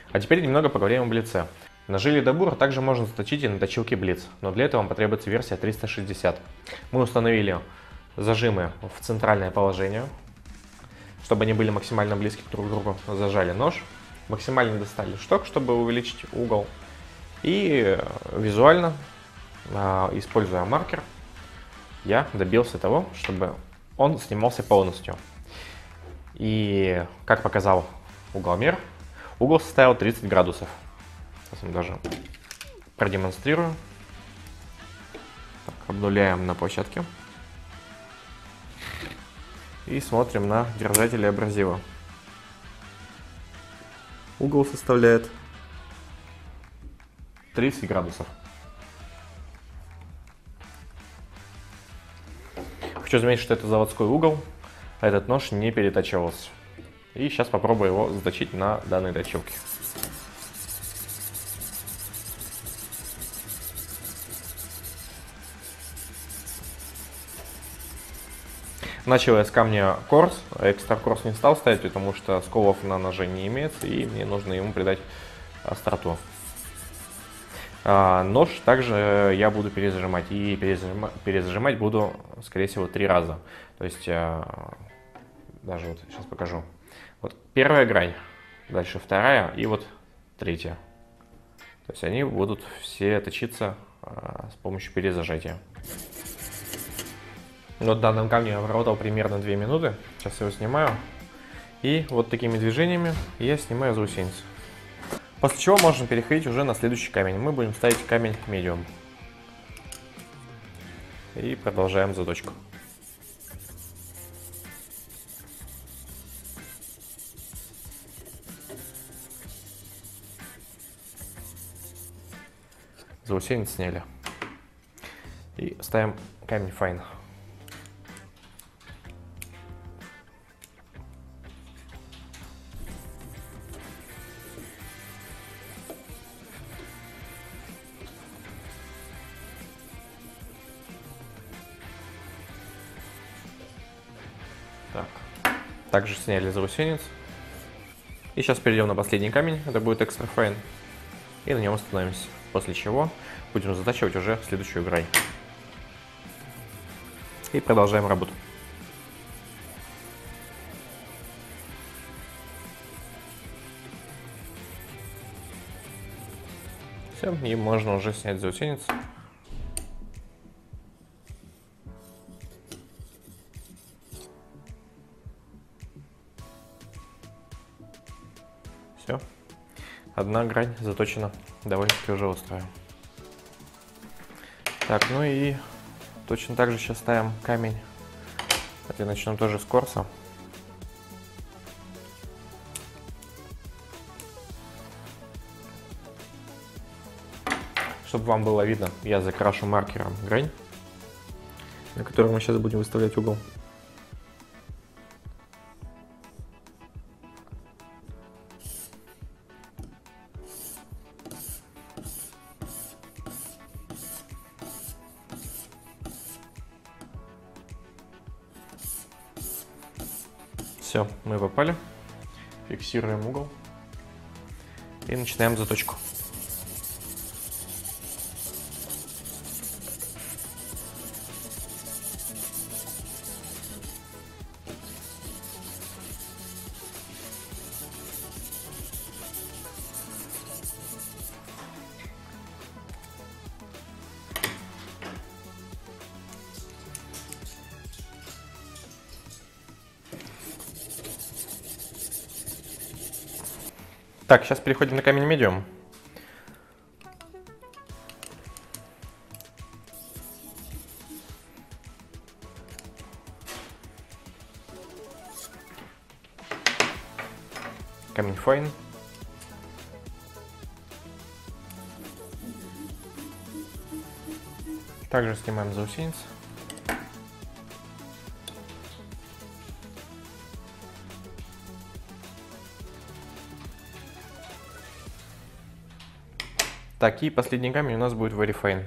А теперь немного поговорим о блице. Ножи ледобура также можно заточить и на точилке блиц, но для этого вам потребуется версия 360. Мы установили зажимы в центральное положение, чтобы они были максимально близки друг к другу. Зажали нож, максимально достали шток, чтобы увеличить угол. И визуально, используя маркер, я добился того, чтобы он снимался полностью. И, как показал угломер, угол составил 30 градусов. Сейчас я даже продемонстрирую. Так, обнуляем на площадке. И смотрим на держатели абразива. Угол составляет 30 градусов. Хочу заметить, что это заводской угол. Этот нож не перетачивался. И сейчас попробую его заточить на данной точилке. Начал я с камня корс, экстра корс не стал ставить, потому что сколов на ноже не имеется, и мне нужно ему придать остроту. Нож также я буду перезажимать, и перезажимать буду, скорее всего, 3 раза. То есть, даже вот сейчас покажу. Вот первая грань, дальше вторая и вот третья. То есть они будут все точиться с помощью перезажатия. Вот в данном камне я обработал примерно 2 минуты. Сейчас я его снимаю. И вот такими движениями я снимаю заусенец. После чего можно переходить уже на следующий камень. Мы будем ставить камень медиум. И продолжаем заточку. Заусенец сняли. И ставим камень fine. Так. Также сняли заусенец. И сейчас перейдем на последний камень. Это будет экстра fine. И на нем остановимся. После чего будем затачивать уже следующую грань. И продолжаем работу. Все, и можно уже снять заусенец. Все. Одна грань заточена довольно-таки уже острая. Так, ну и точно так же сейчас ставим камень. Это начнем тоже с корса. Чтобы вам было видно, я закрашу маркером грань, на которой мы сейчас будем выставлять угол. Все, мы попали. Фиксируем угол и начинаем заточку. Так, сейчас переходим на камень медиум. Камень fine. Также снимаем заусенец. Так, и последний камень у нас будет very fine.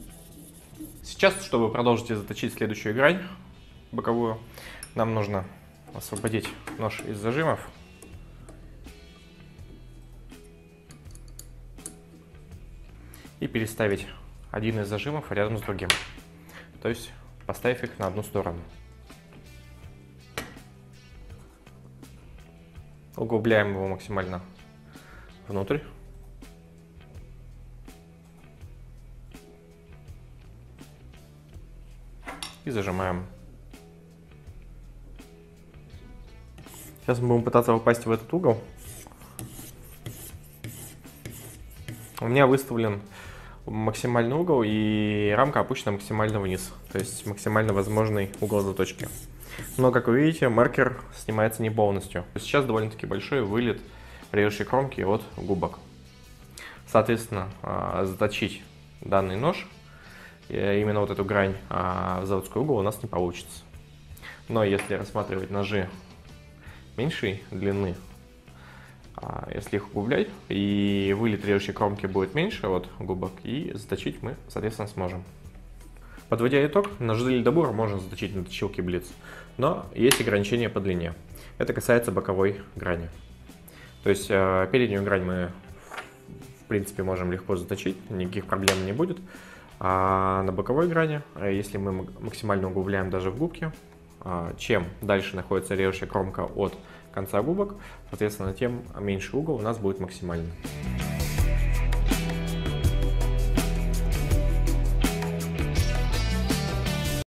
Сейчас, чтобы продолжить и заточить следующую грань боковую, нам нужно освободить нож из зажимов. И переставить один из зажимов рядом с другим. То есть поставив их на одну сторону. Углубляем его максимально внутрь. И зажимаем. Сейчас мы будем пытаться попасть в этот угол. У меня выставлен максимальный угол и рамка опущена максимально вниз. То есть максимально возможный угол заточки. Но, как вы видите, маркер снимается не полностью. Сейчас довольно-таки большой вылет режущей кромки от губок. Соответственно, заточить данный нож, именно вот эту грань в заводской угол, у нас не получится. Но если рассматривать ножи меньшей длины, если их углублять, и вылет режущей кромки будет меньше от губок, и заточить мы, соответственно, сможем. Подводя итог, ножи ледобура можно заточить на точилке Blitz, но есть ограничения по длине. Это касается боковой грани. То есть переднюю грань мы, в принципе, можем легко заточить, никаких проблем не будет. А на боковой грани, если мы максимально углубляем даже в губки, чем дальше находится режущая кромка от конца губок, соответственно, тем меньше угол у нас будет максимальный.